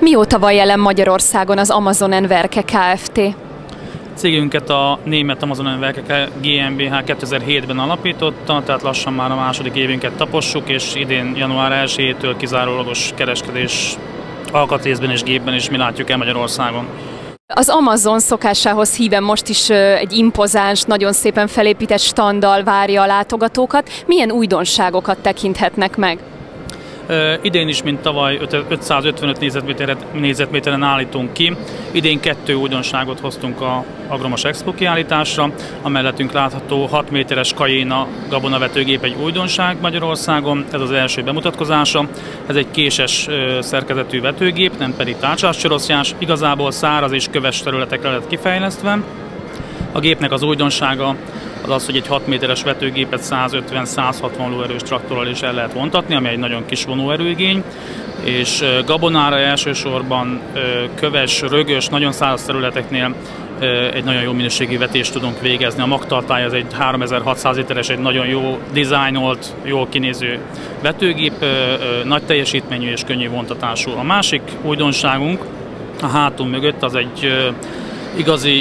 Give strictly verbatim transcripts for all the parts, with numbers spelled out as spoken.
Mióta van jelen Magyarországon az Amazon and Werke Kft? Cégünket a német Amazon and Werke GmbH kétezer-hétben alapította, tehát lassan már a második évünket tapossuk, és idén január elsejétől kizárólagos kereskedés alkatrészben és gépben is mi látjuk el Magyarországon. Az Amazon szokásához híven most is egy impozáns, nagyon szépen felépített standal várja a látogatókat. Milyen újdonságokat tekinthetnek meg? Uh, idén is, mint tavaly, ötszázötvenöt négyzetméteren állítunk ki. Idén kettő újdonságot hoztunk a Agromos Expo kiállításra. A mellettünk látható hat méteres Cayena gabonavetőgép egy újdonság Magyarországon. Ez az első bemutatkozása. Ez egy késes uh, szerkezetű vetőgép, nem pedig tárcsáscsoroszjás. Igazából száraz és köves területekre lett kifejlesztve. A gépnek az újdonsága az az, hogy egy hat méteres vetőgépet százötven-százhatvan lóerős traktorral is el lehet vontatni, ami egy nagyon kis vonóerőigény, és gabonára elsősorban köves, rögös, nagyon száraz területeknél egy nagyon jó minőségű vetést tudunk végezni. A magtartály az egy háromezer-hatszáz literes, egy nagyon jó dizájnolt, jól kinéző vetőgép, nagy teljesítményű és könnyű vontatású. A másik újdonságunk a hátunk mögött az egy igazi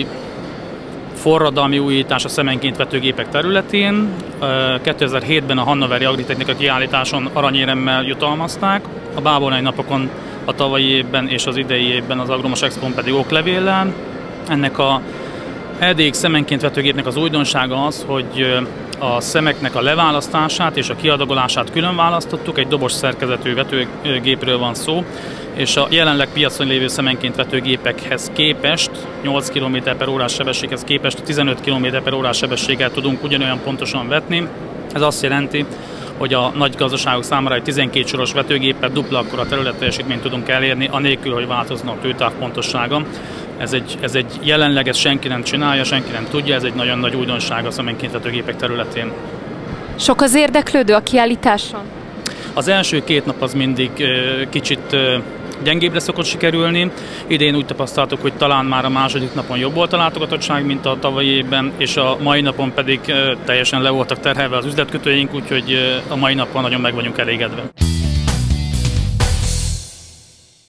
forradalmi újítás a szemenként vetőgépek területén. kétezer-hétben a Hannoveri Agritechnika kiállításon aranyéremmel jutalmazták, a bábolnai napokon a tavalyi évben és az idei évben az Agromos Expón pedig oklevéllel. Ennek a erdélyik szemenként vetőgépnek az újdonsága az, hogy a szemeknek a leválasztását és a kiadagolását külön választottuk, egy dobos szerkezetű vetőgépről van szó, és a jelenleg piacon lévő szemenként vetőgépekhez képest, nyolc kilométer per órás sebességhez képest tizenöt kilométer per órás sebességgel tudunk ugyanolyan pontosan vetni. Ez azt jelenti, hogy a nagy gazdaságok számára egy tizenkét soros vetőgéppel dupla akkora területteljesítményt tudunk elérni, anélkül, hogy változna a tőtáv pontossága. Ez egy, ez egy jelenleg, ezt senki nem csinálja, senki nem tudja, ez egy nagyon nagy újdonság a szemenként vetőgépek területén. Sok az érdeklődő a kiállításon? Az első két nap az mindig kicsit gyengébbre szokott sikerülni. Idén úgy tapasztaltuk, hogy talán már a második napon jobb volt a látogatottság, mint a tavalyi évben, és a mai napon pedig teljesen le voltak terhelve az üzletkötőink, úgyhogy a mai napon nagyon meg vagyunk elégedve.